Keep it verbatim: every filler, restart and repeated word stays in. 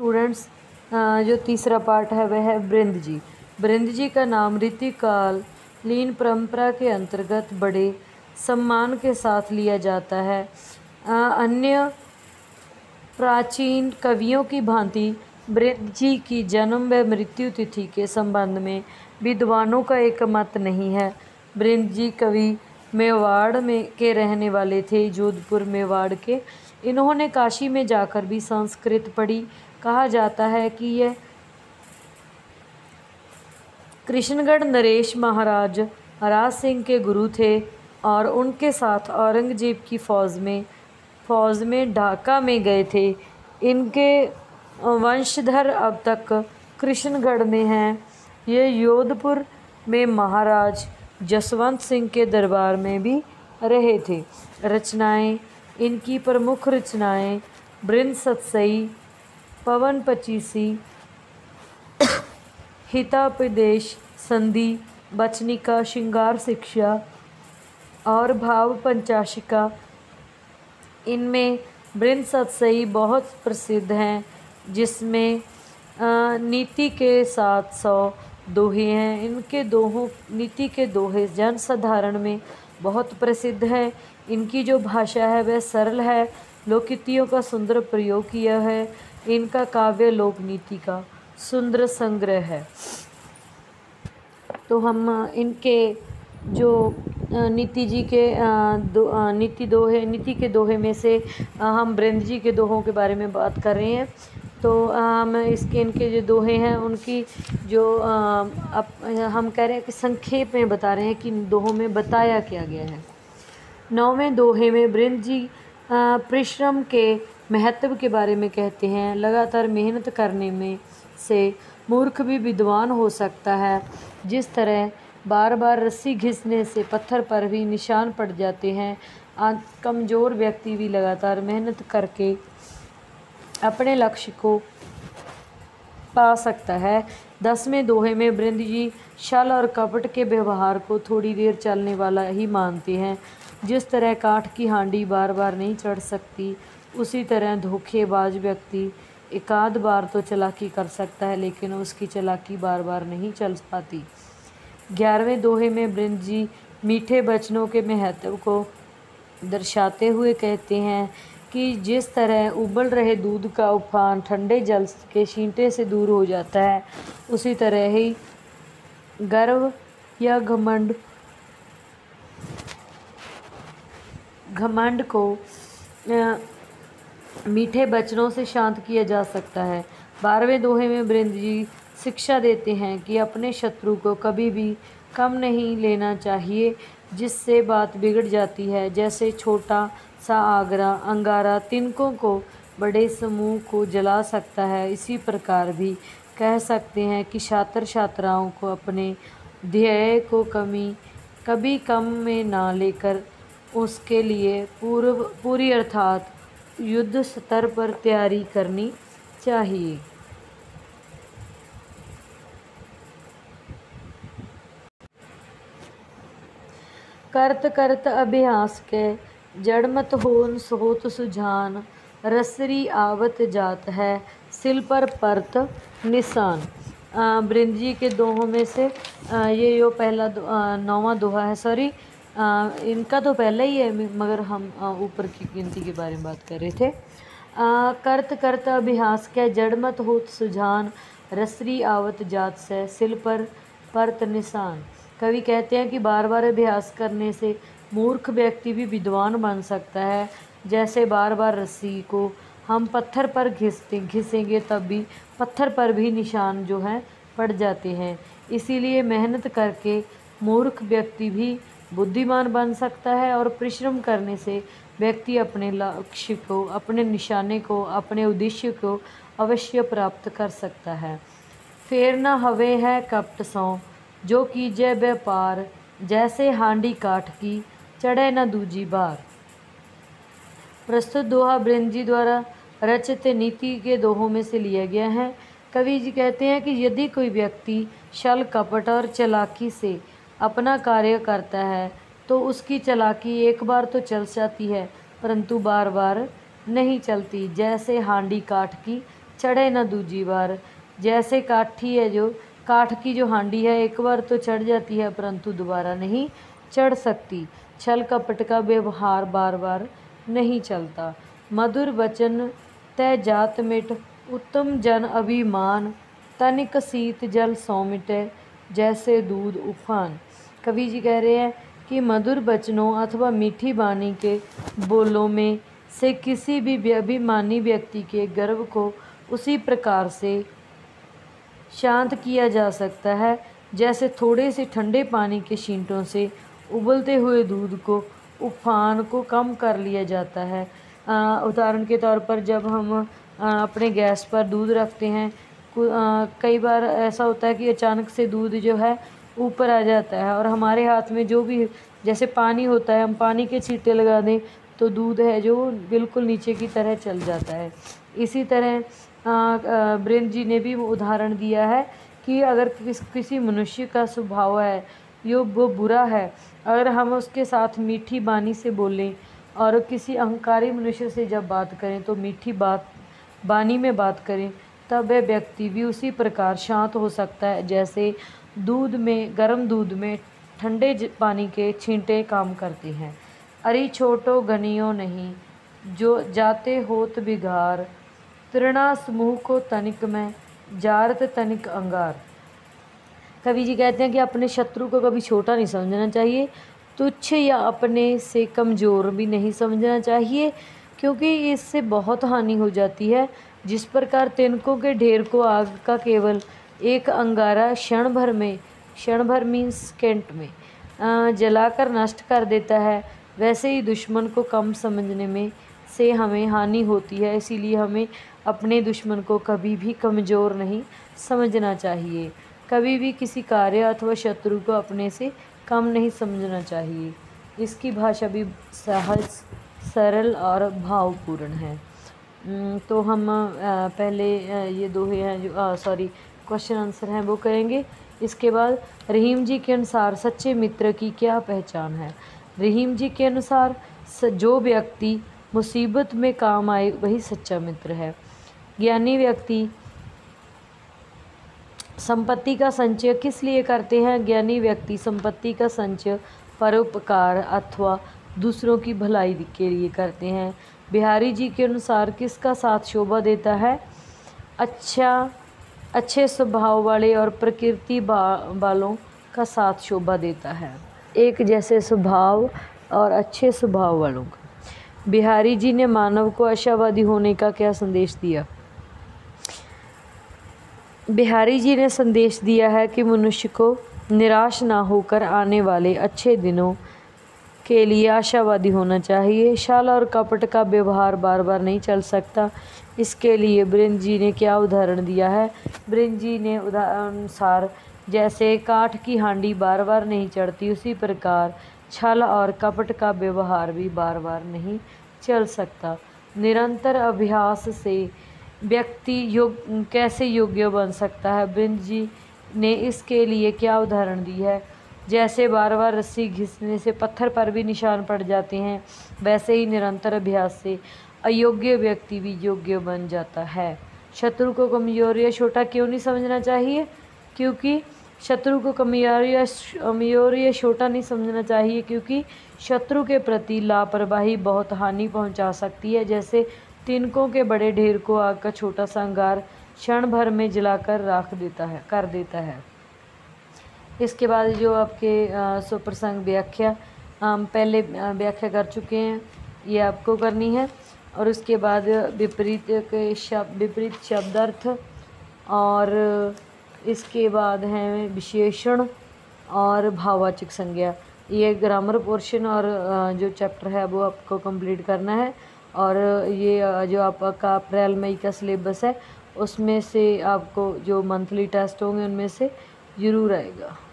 Students, जो तीसरा part है वह है बृंद जी। बृंद जी का नाम रीतिकाल लीन परंपरा के अंतर्गत बड़े सम्मान के साथ लिया जाता है। अन्य प्राचीन कवियों की भांति बृंद जी की जन्म व मृत्यु तिथि के संबंध में विद्वानों का एक मत नहीं है। बृंद जी कवि मेवाड़ में के रहने वाले थे, जोधपुर मेवाड़ के। इन्होंने काशी में जाकर भी संस्कृत पढ़ी। कहा जाता है कि यह कृष्णगढ़ नरेश महाराज राज सिंह के गुरु थे और उनके साथ औरंगजेब की फ़ौज में फ़ौज में ढाका में गए थे। इनके वंशधर अब तक कृष्णगढ़ में हैं। ये जोधपुर में महाराज जसवंत सिंह के दरबार में भी रहे थे। रचनाएं, इनकी प्रमुख रचनाएं बृंद सतसई, पवन पचीसी, हितोपदेश, संधि, बचनिका, श्रृंगार शिक्षा और भाव पंचाशिका। इनमें बृंद सतसई बहुत प्रसिद्ध हैं, जिसमें नीति के सात सौ दोहे हैं। इनके दोहों नीति के दोहे जनसाधारण में बहुत प्रसिद्ध है। इनकी जो भाषा है वह सरल है, लोकोक्तियों का सुंदर प्रयोग किया है। इनका काव्य लोक नीति का सुंदर संग्रह है। तो हम इनके जो नीति जी के दो नीति दोहे नीति के दोहे में से हम बृंद जी के दोहों के बारे में बात कर रहे हैं। तो हम इसके इनके जो दोहे हैं उनकी जो अब हम कह रहे हैं कि संक्षेप में बता रहे हैं कि दोहों में बताया क्या गया है। नौवें दोहे में बृंद जी परिश्रम के महत्व के बारे में कहते हैं। लगातार मेहनत करने में से मूर्ख भी विद्वान हो सकता है। जिस तरह बार बार रस्सी घिसने से पत्थर पर भी निशान पड़ जाते हैं, कमज़ोर व्यक्ति भी लगातार मेहनत करके अपने लक्ष्य को पा सकता है। दसवें दोहे में बृंद जी छल और कपट के व्यवहार को थोड़ी देर चलने वाला ही मानते हैं। जिस तरह काठ की हांडी बार बार नहीं चढ़ सकती, उसी तरह धोखेबाज व्यक्ति एकाध बार तो चालाकी कर सकता है, लेकिन उसकी चालाकी बार बार नहीं चल पाती। ग्यारहवें दोहे में बृंद जी मीठे वचनों के महत्व को दर्शाते हुए कहते हैं कि जिस तरह उबल रहे दूध का उफान ठंडे जल के छींटे से दूर हो जाता है, उसी तरह ही गर्व या घमंड घमंड को आ, मीठे वचनों से शांत किया जा सकता है। बारहवें दोहे में बृंद जी शिक्षा देते हैं कि अपने शत्रु को कभी भी कम नहीं लेना चाहिए, जिससे बात बिगड़ जाती है। जैसे छोटा सा आगरा अंगारा तिनकों को बड़े समूह को जला सकता है, इसी प्रकार भी कह सकते हैं कि छात्र छात्राओं को अपने ध्येय को कमी कभी कम में ना लेकर उसके लिए पूर्व पूरी अर्थात युद्ध स्तर पर तैयारी करनी चाहिए। करत करत अभ्यास के जड़मत होन सोत सुजान, रसरी आवत जात है सिल पर परत निशान। बृंद जी के दोहों में से आ, ये जो पहला दो, नौवां दोहा है, सॉरी इनका तो पहला ही है, मगर हम ऊपर की गिनती के बारे में बात कर रहे थे। आ, करत करत अभ्यास के जड़मत होत सुजान, रसरी आवत जात से सिल पर परत निशान। कवि कहते हैं कि बार बार अभ्यास करने से मूर्ख व्यक्ति भी विद्वान बन सकता है। जैसे बार बार रस्सी को हम पत्थर पर घिसते घिसेंगे तब भी पत्थर पर भी निशान जो हैं पड़ जाते हैं। इसीलिए मेहनत करके मूर्ख व्यक्ति भी बुद्धिमान बन सकता है और परिश्रम करने से व्यक्ति अपने लक्ष्य को, अपने निशाने को, अपने उद्देश्य को अवश्य प्राप्त कर सकता है। फेर न हवे है कपट सौ जो कीजे व्यापार, जैसे हांडी काठ की चढ़े न दूजी बार। प्रस्तुत दोहा बृंद जी द्वारा रचित नीति के दोहों में से लिया गया है। कवि जी कहते हैं कि यदि कोई व्यक्ति छल कपट और चालाकी से अपना कार्य करता है तो उसकी चालाकी एक बार तो चल जाती है, परंतु बार बार नहीं चलती। जैसे हांडी काठ की चढ़े न दूजी बार। जैसे काठी है, जो काठ की जो हांडी है, एक बार तो चढ़ जाती है परंतु दोबारा नहीं चढ़ सकती। छल कपट का व्यवहार बार बार नहीं चलता। मधुर वचन तय जात मिट, उत्तम जन अभिमान। तनिक शीत जल सौमिटे, जैसे दूध उफान। कवि जी कह रहे हैं कि मधुर वचनों अथवा मीठी वाणी के बोलों में से किसी भी अभिमानी व्यक्ति के गर्व को उसी प्रकार से शांत किया जा सकता है जैसे थोड़े से ठंडे पानी के छींटों से उबलते हुए दूध को उफान को कम कर लिया जाता है। उदाहरण के तौर पर जब हम आ, अपने गैस पर दूध रखते हैं, आ, कई बार ऐसा होता है कि अचानक से दूध जो है ऊपर आ जाता है और हमारे हाथ में जो भी जैसे पानी होता है, हम पानी के छींटे लगा दें तो दूध है जो बिल्कुल नीचे की तरह चल जाता है। इसी तरह ब्रेन जी ने भी उदाहरण दिया है कि अगर किस किसी मनुष्य का स्वभाव है यो वो बुरा है, अगर हम उसके साथ मीठी वाणी से बोलें और किसी अहंकारी मनुष्य से जब बात करें तो मीठी बात वाणी में बात करें, तब वह व्यक्ति भी उसी प्रकार शांत हो सकता है जैसे दूध में गर्म दूध में ठंडे पानी के छींटे काम करते हैं। अरे छोटो गनियो नहीं, जो जाते होत बिगार। तृणा समूह को तनिक में, जारत तनिक अंगार। कवि जी कहते हैं कि अपने शत्रु को कभी छोटा नहीं समझना चाहिए, तुच्छ या अपने से कमज़ोर भी नहीं समझना चाहिए, क्योंकि इससे बहुत हानि हो जाती है। जिस प्रकार तिनकों के ढेर को आग का केवल एक अंगारा क्षण भर में क्षण भर मीन्स सेकेंड में जलाकर नष्ट कर देता है, वैसे ही दुश्मन को कम समझने में से हमें हानि होती है। इसीलिए हमें अपने दुश्मन को कभी भी कमज़ोर नहीं समझना चाहिए। कभी भी किसी कार्य अथवा शत्रु को अपने से कम नहीं समझना चाहिए। इसकी भाषा भी सहज, सरल और भावपूर्ण है। तो हम पहले ये दोहे हैं जो सॉरी क्वेश्चन आंसर हैं वो करेंगे। इसके बाद रहीम जी के अनुसार सच्चे मित्र की क्या पहचान है। रहीम जी के अनुसार जो व्यक्ति मुसीबत में काम आए वही सच्चा मित्र है। ज्ञानी व्यक्ति संपत्ति का संचय किस लिए करते हैं। ज्ञानी व्यक्ति संपत्ति का संचय परोपकार अथवा दूसरों की भलाई के लिए करते हैं। बिहारी जी के अनुसार किसका साथ शोभा देता है। अच्छा अच्छे स्वभाव वाले और प्रकृति वालों का साथ शोभा देता है। एक जैसे स्वभाव और अच्छे स्वभाव वालों का। बिहारी जी ने मानव को आशावादी होने का क्या संदेश दिया। बिहारी जी ने संदेश दिया है कि मनुष्य को निराश ना होकर आने वाले अच्छे दिनों के लिए आशावादी होना चाहिए। छल और कपट का व्यवहार बार बार नहीं चल सकता। इसके लिए ब्रेन जी ने क्या उदाहरण दिया है। ब्रेन जी ने अनुसार जैसे काठ की हांडी बार बार नहीं चढ़ती, उसी प्रकार छल और कपट का व्यवहार भी बार बार नहीं चल सकता। निरंतर अभ्यास से व्यक्ति योग कैसे योग्य बन सकता है। ब्रेन जी ने इसके लिए क्या उदाहरण दी है। जैसे बार बार रस्सी घिसने से पत्थर पर भी निशान पड़ जाते हैं, वैसे ही निरंतर अभ्यास से अयोग्य व्यक्ति भी योग्य बन जाता है। शत्रु को कमज़ोर या छोटा क्यों नहीं समझना चाहिए। क्योंकि शत्रु को कमज़ोर या कमज़ोर या छोटा नहीं समझना चाहिए क्योंकि शत्रु के प्रति लापरवाही बहुत हानि पहुंचा सकती है। जैसे तिनकों के बड़े ढेर को आग का छोटा सा अंगार क्षण भर में जलाकर राख देता है कर देता है। इसके बाद जो आपके सुप्रसंग व्याख्या हम पहले व्याख्या कर चुके हैं, ये आपको करनी है। और उसके बाद विपरीत के शब्द विपरीत शब्दार्थ, और इसके बाद हैं विशेषण और भाववाचक संज्ञा। ये ग्रामर पोर्शन और जो चैप्टर है वो आपको कंप्लीट करना है। और ये जो आपका अप्रैल मई का सिलेबस है उसमें से आपको जो मंथली टेस्ट होंगे उनमें से ज़रूर आएगा।